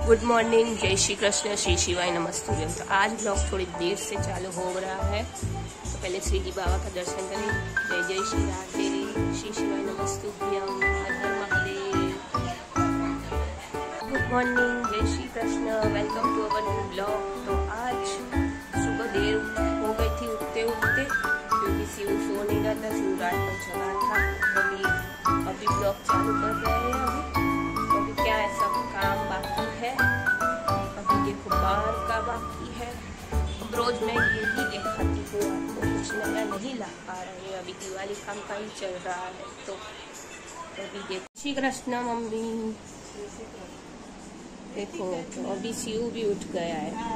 Good morning, जय श्री कृष्ण, श्री शिवाय नमस्तुभ्यम। तो आज ब्लॉग थोड़ी देर से चालू हो रहा है, तो पहले श्रीजी बाबा का दर्शन करें। जय जय श्री राधे, श्री शिवाय नमस्तुभ्यम, हर हर महादेव। गुड मॉर्निंग, जय Shri Krishna, welcome to our new blog. तो आज सुबह देर हो गई थी उठते उठते, क्योंकि शिव सो नहीं रहा था, शिव रात में चला था। अभी ब्लॉग चालू कर रहे हैं। अभी क्या है, सब काम बाकी है। अभी देखो बाहर का बाकी है। अब रोज मैं यही दिखाती हूँ आपको, कुछ नया नहीं ला पा रही है। अभी दिवाली काम का ही चल रहा है। तो अभी देखो, श्री कृष्ण मम्मी देखो, तो अभी शिव भी उठ गया है।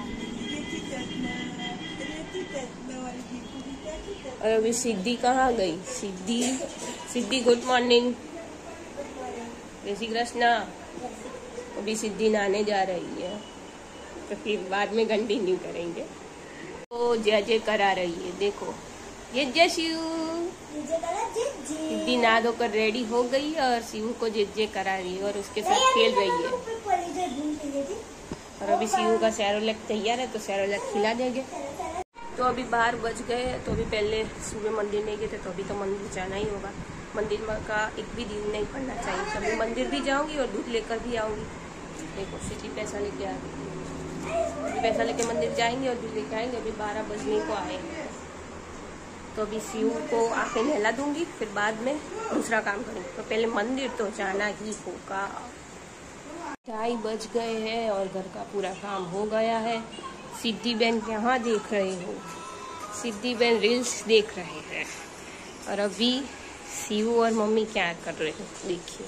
और अभी सिद्धि कहाँ गई? सिद्धि गुड मॉर्निंग, जय श्री कृष्ण। अभी सिद्धि नहाने जा रही है, तो फिर बाद में कंटिन्यू करेंगे। तो जय जय करा रही है, देखो ये जय शिव। सिद्धि नहा धोकर रेडी हो गई और शिव को जय जय करा रही है और उसके साथ खेल रही है। और अभी शिव का सैरोलैक तैयार है, तो सैरोलैक खिला देंगे। तो अभी 12 बज गए। तो अभी पहले सुबह मंदिर नहीं गए थे, तो अभी तो मंदिर जाना ही होगा। मंदिर का एक भी दिन नहीं पड़ना चाहिए। तो अभी मंदिर भी जाऊंगी और दूध लेकर भी आऊंगी। देखो सिटी पैसा लेके आ गई, अभी पैसा लेके मंदिर जाएंगे और दूध लेके आएंगे। अभी 12 बजने को आए। तो अभी शिव को आके नहला दूंगी, फिर बाद में दूसरा काम करूंगी। तो पहले मंदिर तो जाना ही होगा। 2:30 बज गए हैं और घर का पूरा काम हो गया है। सिद्धि बहन यहाँ देख रहे हो, सिद्धि बहन रील्स देख रहे हैं। और अभी शिव और मम्मी क्या कर रहे हैं, देखिए।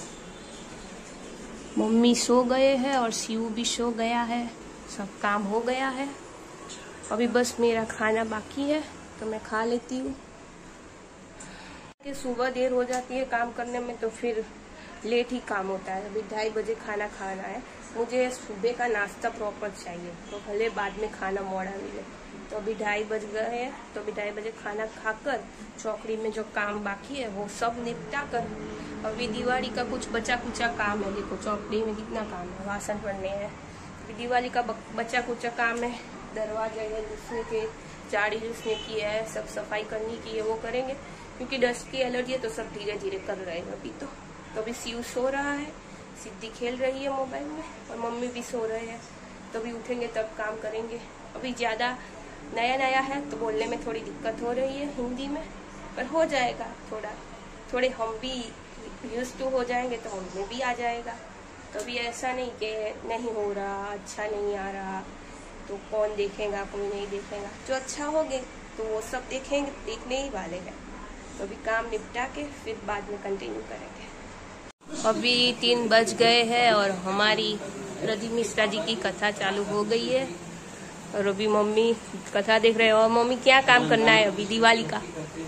मम्मी सो गए हैं और शिव भी सो गया है। सब काम हो गया है। अभी बस मेरा खाना बाकी है, तो मैं खा लेती हूँ। कि सुबह देर हो जाती है काम करने में, तो फिर लेट ही काम होता है। अभी 2:30 बजे खाना खाना है। मुझे सुबह का नाश्ता प्रॉपर चाहिए, तो भले बाद में खाना मोड़ा मिले। तो अभी 2:30 बज गए हैं। तो अभी 2:30 बजे खाना खाकर चौकड़ी में जो काम बाकी है वो सब निपटा कर, अभी दिवाली का कुछ बचा कुचा काम है। देखो चौकड़ी में कितना काम है, वासन पड़ने हैं। अभी दिवाली का बचा कुचा काम है, दरवाजे लूसने के, झाड़ी लूसने की है, सब सफाई करनी की है, वो करेंगे। क्योंकि डस्ट की एलर्जी है, तो सब धीरे धीरे कर रहे हैं अभी। तो अभी शिव सो रहा है, सिद्धि खेल रही है मोबाइल में, और मम्मी भी सो रहे हैं। तो अभी उठेंगे तब काम करेंगे। अभी ज़्यादा नया है, तो बोलने में थोड़ी दिक्कत हो रही है हिंदी में, पर हो जाएगा। थोड़े हम भी यूज टू हो जाएंगे, तो हमें भी आ जाएगा। तो अभी ऐसा नहीं कि नहीं हो रहा, अच्छा नहीं आ रहा, तो कौन देखेगा, कोई नहीं देखेगा। जो अच्छा होगे तो वो सब देखेंगे, देखने ही वाले हैं। तो अभी काम निपटा के फिर बाद में कंटिन्यू करेंगे। अभी 3 बज गए हैं और हमारी रवि मिश्रा जी की कथा चालू हो गई है। और अभी मम्मी कथा देख रहे हैं। और मम्मी क्या काम करना है अभी दिवाली का?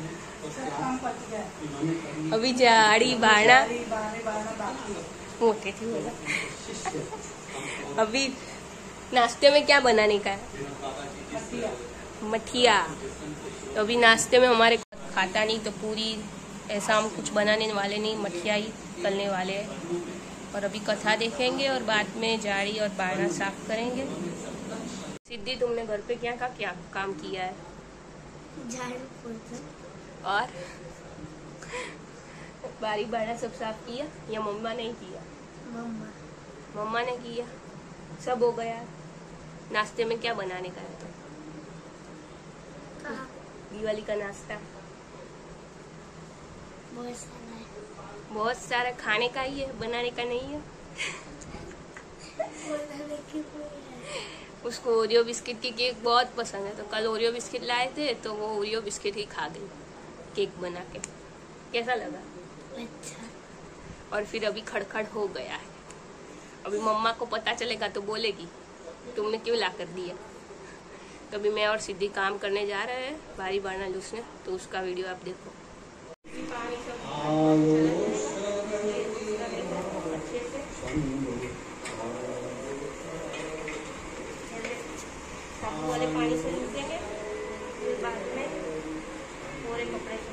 अभी झाड़ी बारना मोटे थी। अभी नाश्ते में क्या बनाने का है? मठिया। तो अभी नाश्ते में हमारे खाता नहीं, तो पूरी ऐसा हम कुछ बनाने वाले नहीं, मठिया ही तलने वाले हैं। और अभी कथा देखेंगे और बाद में झाड़ी और बारना साफ करेंगे। सिद्धि, तुमने घर पे क्या काम किया है? झाड़ू पोछा और बारी बारना सब साफ किया या मम्मा ने किया? मम्मा ने किया। सब हो गया। नाश्ते में क्या बनाने का है? दिवाली का नाश्ता बहुत सारा खाने का ही है, बनाने का नहीं है। उसको ओरियो बिस्किट की केक बहुत पसंद है, तो कल ओरियो बिस्किट लाए थे, तो वो ओरियो बिस्किट ही खा गई केक बना के। कैसा लगा? अच्छा। और फिर अभी खड़खड़ हो गया है। अभी मम्मा को पता चलेगा तो बोलेगी तुमने क्यों ला कर दिया। तो अभी मैं और सिद्धि काम करने जा रहे हैं, बारी बारना लूसने। तो उसका वीडियो आप देखो। वाले पानी से लूसेंगे, फिर बाद में पूरे कपड़े से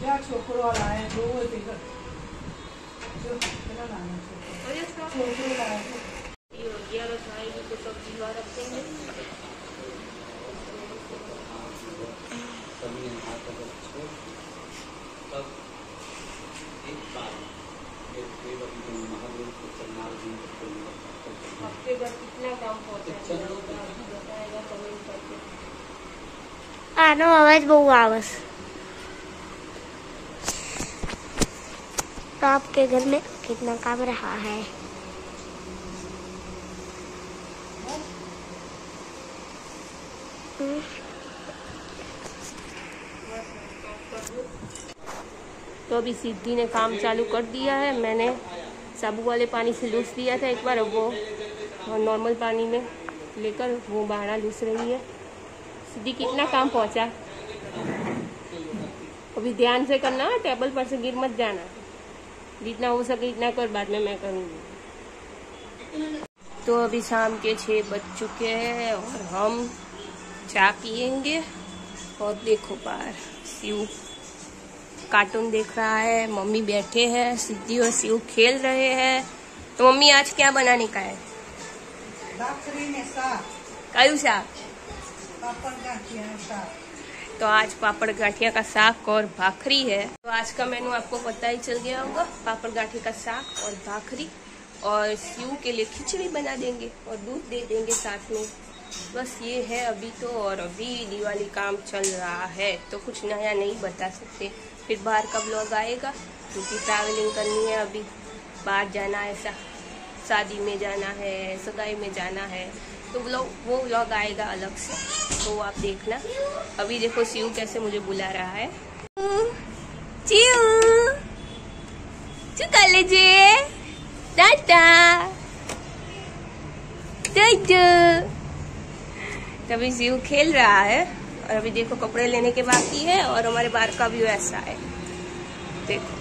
छोकरो लाए दो छोकरो लाए 11 खाएगी तो सब्जी बाहर रखेंगे। हफ्ते भर कितना काम पहुंचा बताएगा कमेंट करके। आनो अवाज बहु आवस। तो आपके घर में कितना काम रहा है? तो अभी सिद्धि ने काम चालू कर दिया है। मैंने साबू वाले पानी से लूस दिया था एक बार, वो नॉर्मल पानी में लेकर वो बाड़ा लूस रही है। सिद्धि कितना काम पहुंचा। अभी ध्यान से करना, टेबल पर से गिर मत जाना। जितना हो सके इतना कर, बाद में मैं करूँगी। तो अभी शाम के 6 बज चुके हैं और हम चाय पियेंगे। और देखो बाहर शिव कार्टून देख रहा है, मम्मी बैठे हैं, सिद्धि और शिव खेल रहे हैं। तो मम्मी आज क्या बनाने का है? कयू साग? तो आज पापड़ गाठिया का साग और भाखरी है। तो आज का मेनू आपको पता ही चल गया होगा, पापड़ गाठिया का साग और भाखरी। और शिव के लिए खिचड़ी बना देंगे और दूध दे देंगे साथ में। बस ये है अभी तो। और अभी दिवाली काम चल रहा है तो कुछ नया नहीं बता सकते। फिर बाहर का ब्लॉग आएगा क्योंकि ट्रैवलिंग करनी है। अभी बाहर जाना है, शादी में जाना है, सगाई में जाना है, तो वो व्लॉग आएगा अलग से, तो आप देखना। अभी देखो शिव कैसे मुझे बुला रहा है। तभी शिव खेल रहा है। और अभी देखो कपड़े लेने के बाकी है और हमारे बाहर का व्यू ऐसा है। देखो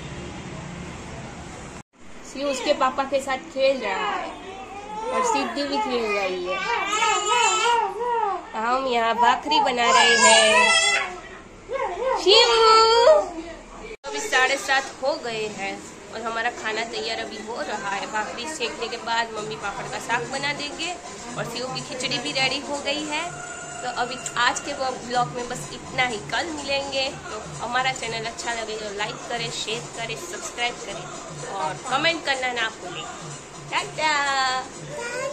शिव उसके पापा के साथ खेल रहा है और सिद्धि भी खेल रही है। हम यहाँ भाखरी बना रहे हैं। शिव अभी 7:30 हो गए हैं और हमारा खाना तैयार अभी हो रहा है। भाखरी सेकने के बाद मम्मी पापड़ का साग बना देंगे और शिव की खिचड़ी भी रेडी हो गई है। तो अभी आज के ब्लॉग में बस इतना ही। कल मिलेंगे। तो हमारा चैनल अच्छा लगे तो लाइक करें, शेयर करें, सब्सक्राइब करें और कमेंट करना ना भूलें। टाटा।